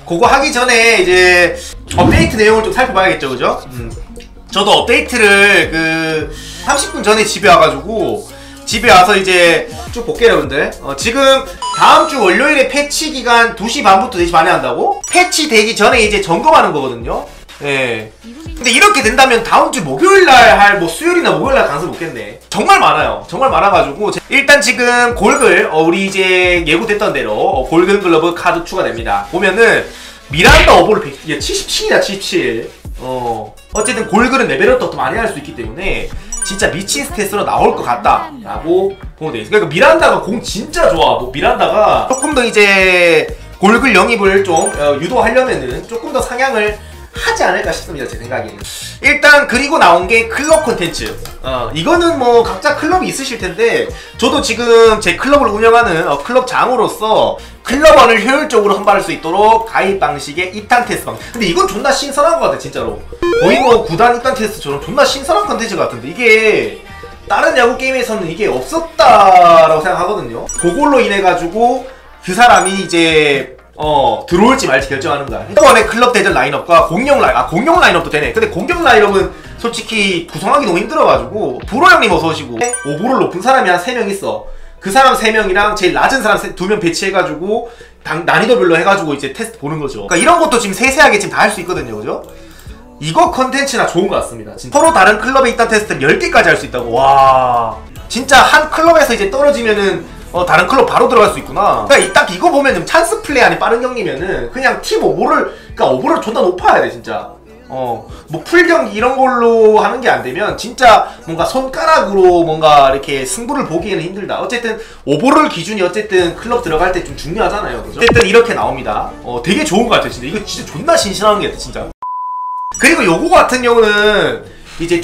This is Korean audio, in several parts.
그거 하기 전에 이제 업데이트 내용을 좀 살펴봐야겠죠, 그죠? 저도 업데이트를 그 30분 전에 집에 와가지고 집에 와서 이제 쭉 볼게요, 여러분들. 지금 다음 주 월요일에 패치 기간 2시 반부터 4시 반에 한다고? 패치 되기 전에 이제 점검하는 거거든요. 예. 근데 이렇게 된다면 다음 주 목요일날 할 뭐 수요일이나 목요일날 가능성이 높겠네. 정말 많아요. 정말 많아가지고 일단 지금 골글 우리 이제 예고됐던 대로 골든 글러브 카드 추가됩니다. 보면은 미란다 오버를 77이다 77. 어쨌든 골글은 레벨업도 더 많이 할 수 있기 때문에 진짜 미친 스탯으로 나올 것 같다 라고 보면 되겠습니다. 그러니까 미란다가 공 진짜 좋아. 뭐 미란다가 조금 더 이제 골글 영입을 좀 유도하려면은 조금 더 상향을 하지 않을까 싶습니다, 제 생각에는. 일단 그리고 나온 게 클럽 콘텐츠. 이거는 뭐 각자 클럽이 있으실 텐데 저도 지금 제 클럽을 운영하는 클럽 장으로서 클럽원을 효율적으로 선발할 수 있도록 가입 방식의 입단 테스트 방식. 근데 이건 존나 신선한 것 같아, 진짜로. 거의 뭐 구단 입단 테스트처럼 존나 신선한 컨텐츠 같은데 이게 다른 야구 게임에서는 이게 없었다라고 생각하거든요. 그걸로 인해 가지고 그 사람이 이제 들어올지 말지 결정하는 거야. 이번에 클럽 대전 라인업과 공룡 라인업도 되네. 근데 공룡 라인업은 솔직히 구성하기 너무 힘들어가지고 브로 형님 어서오시고 오버롤 높은 사람이 한 3명 있어. 그 사람 3명이랑 제일 낮은 사람 2명 배치해가지고 난이도별로 해가지고 이제 테스트 보는 거죠. 그러니까 이런 것도 지금 세세하게 지금 다 할 수 있거든요, 그죠? 이거 컨텐츠나 좋은 것 같습니다. 진짜. 서로 다른 클럽에 있던 테스트를 10개까지 할 수 있다고. 와, 진짜 한 클럽에서 이제 떨어지면은 다른 클럽 바로 들어갈 수 있구나. 그러니까 딱 이거 보면 찬스 플레이 안에 빠른 경기면은 그냥 팀 오버를, 그러니까 오버를 존나 높아야 돼, 진짜. 뭐 풀경기 이런 걸로 하는 게 안 되면 진짜 뭔가 손가락으로 뭔가 이렇게 승부를 보기에는 힘들다. 어쨌든 오버롤 기준이 어쨌든 클럽 들어갈 때 좀 중요하잖아요, 그죠? 어쨌든 이렇게 나옵니다. 되게 좋은 것 같아요, 진짜. 이거 진짜 존나 신선한 게 같아, 진짜. 그리고 요거 같은 경우는 이제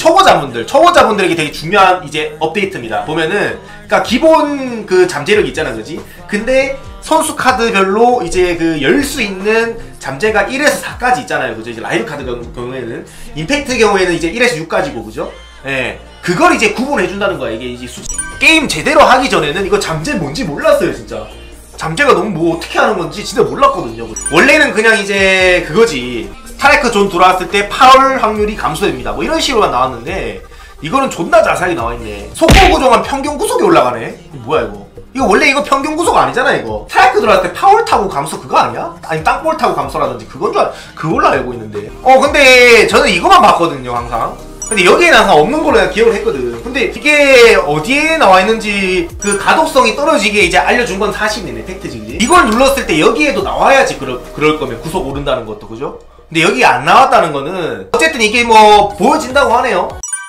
초보자분들에게 되게 중요한 이제 업데이트입니다. 보면은 그러니까 기본 그 잠재력이 있잖아, 그지? 근데 선수 카드별로 이제 그 열 수 있는 잠재가 1에서 4까지 있잖아요, 그죠? 이제 라이브 카드 경우에는 임팩트 경우에는 이제 1에서 6까지고, 그죠? 예, 그걸 이제 구분해 준다는 거야. 이게 이제 게임 제대로 하기 전에는 이거 잠재 뭔지 몰랐어요, 진짜. 잠재가 너무 뭐 어떻게 하는 건지 진짜 몰랐거든요. 원래는 그냥 이제 그거지. 스트라이크 존 들어왔을 때 파울 확률이 감소됩니다. 뭐 이런 식으로만 나왔는데 이거는 존나 자세하게 나와있네. 속도 구조가 평균 구속이 올라가네. 이거 뭐야 이거? 이거 원래 이거 평균 구속 아니잖아 이거. 스트라이크 들어왔을 때 파울 타고 감소 그거 아니야? 아니 땅볼 타고 감소라든지 그걸로 알고 있는데. 근데 저는 이거만 봤거든요, 항상. 근데 여기에는 항상 없는 걸로 내가 기억을 했거든. 근데 이게 어디에 나와있는지 그 가독성이 떨어지게 이제 알려준 건 사실이네, 팩트지. 이걸 눌렀을 때 여기에도 나와야지 그럴 거면 구속 오른다는 것도, 그죠? 근데 여기 안 나왔다는 거는 어쨌든 이게 뭐 보여진다고 하네요.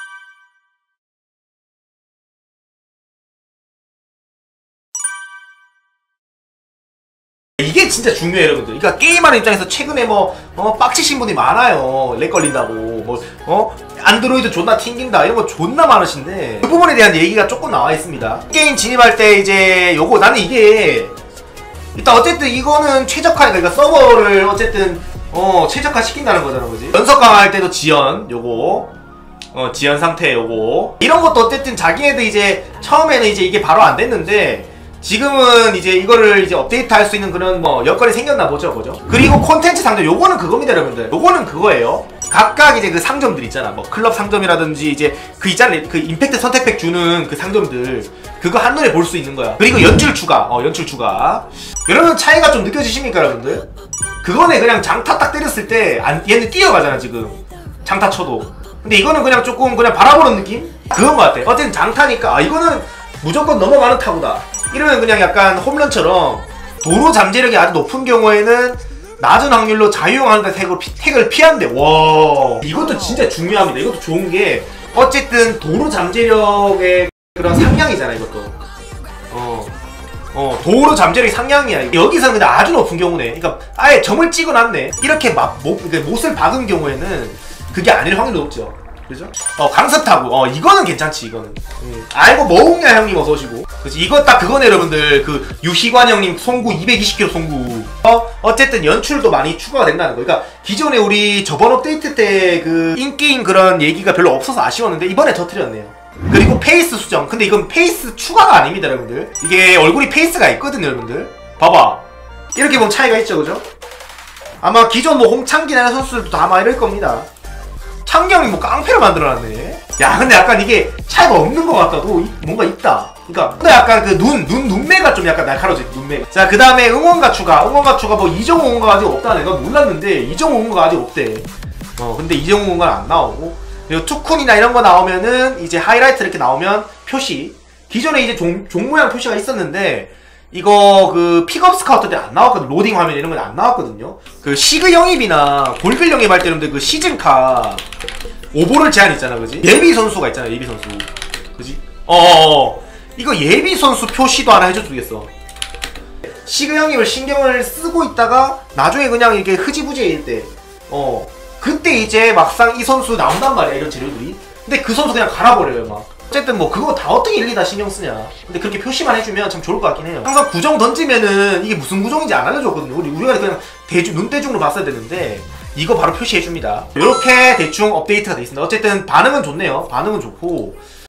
이게 진짜 중요해요, 여러분들. 그러니까 게임하는 입장에서 최근에 빡치신 분이 많아요. 렉 걸린다고 안드로이드 존나 튕긴다 이런 거 존나 많으신데 그 부분에 대한 얘기가 조금 나와 있습니다. 게임 진입할 때 이제 요거 나는 이게 일단 어쨌든 이거는 최적화니까, 그러니까 서버를 어쨌든 최적화 시킨다는 거잖아, 그지? 연속 강화할 때도 지연 요거 지연 상태 요거 이런 것도 어쨌든 자기네들 이제 처음에는 이제 이게 바로 안 됐는데 지금은 이제 이거를 이제 업데이트 할 수 있는 그런 여건이 생겼나 보죠, 그죠? 그리고 콘텐츠 상점 요거는 그겁니다, 여러분들. 요거는 그거예요. 각각 이제 그 상점들 있잖아. 뭐 클럽 상점이라든지 이제 그 있잖아요. 그 임팩트 선택팩 주는 그 상점들 그거 한눈에 볼 수 있는 거야. 그리고 연출 추가, 여러분 차이가 좀 느껴지십니까, 여러분들? 그거네 그냥 장타 딱 때렸을 때 얘는 뛰어가잖아 지금. 장타 쳐도. 근데 이거는 그냥 조금 그냥 바라보는 느낌? 그건 것 같아. 어쨌든 장타니까 이거는 무조건 넘어가는 타구다. 이러면 그냥 약간 홈런처럼 도로 잠재력이 아주 높은 경우에는 낮은 확률로 자유형하는데 태그를 피한대. 와, 이것도 진짜 중요합니다. 이것도 좋은 게 어쨌든 도로 잠재력의 그런 상향이잖아, 이것도. 도로 잠재력이 상향이야. 여기서는 근데 아주 높은 경우네. 그러니까 아예 점을 찍어놨네. 이렇게 못을 박은 경우에는 그게 아닐 확률이 높죠. 그죠? 강습타구. 이거는 괜찮지, 이거는. 아이고, 뭐웅냐 형님 어서오시고. 그치, 이거 딱 그거네, 여러분들. 그, 유희관 형님 송구, 220kg 송구. 어쨌든 연출도 많이 추가가 된다는 거. 그러니까, 기존에 우리 저번 업데이트 때 그, 인게임 그런 얘기가 별로 없어서 아쉬웠는데, 이번에 터뜨렸네요. 그리고 페이스 수정. 근데 이건 페이스 추가가 아닙니다, 여러분들. 이게 얼굴이 페이스가 있거든요, 여러분들. 봐봐. 이렇게 보면 차이가 있죠, 그죠? 아마 기존 뭐 홍창기나 이런 선수들도 다 아마 이럴 겁니다. 창경이 뭐 깡패를 만들어놨네. 야 근데 약간 이게 차이가 없는 것 같아도 뭔가 있다. 그러니까 근데 약간 그 눈매가 좀 약간 날카로워져. 눈매가. 자 그 다음에 응원가 추가 뭐 이정우 응원가가 아직 없다네. 난 몰랐는데 이정우 응원가가 아직 없대. 근데 이정우 응원가는 안 나오고, 그리고 투쿤이나 이런 거 나오면은 이제 하이라이트 이렇게 나오면 표시. 기존에 이제 종 모양 표시가 있었는데 이거 그 픽업 스카우터 때 안 나왔거든. 로딩 화면 이런 건 안 나왔거든요. 그 시그 영입이나 골글 영입할 때는 그 시즌카 오버롤 제한 있잖아, 그지? 예비 선수가 있잖아, 예비 선수. 그지? 이거 예비 선수 표시도 하나 해줘주겠어. 시그 영입을 신경을 쓰고 있다가 나중에 그냥 이렇게 흐지부지일 때, 그때 이제 막상 이 선수 나온단 말이야, 이런 재료들이. 근데 그 선수 그냥 갈아버려요, 막. 어쨌든 뭐 그거 다 어떻게 일일이 다 신경 쓰냐. 근데 그렇게 표시만 해주면 참 좋을 것 같긴 해요. 항상 구정 던지면은 이게 무슨 구정인지 안 알려줬거든요. 우리가 그냥 눈대중으로 봤어야 되는데 이거 바로 표시해줍니다. 이렇게 대충 업데이트가 돼 있습니다. 어쨌든 반응은 좋네요. 반응은 좋고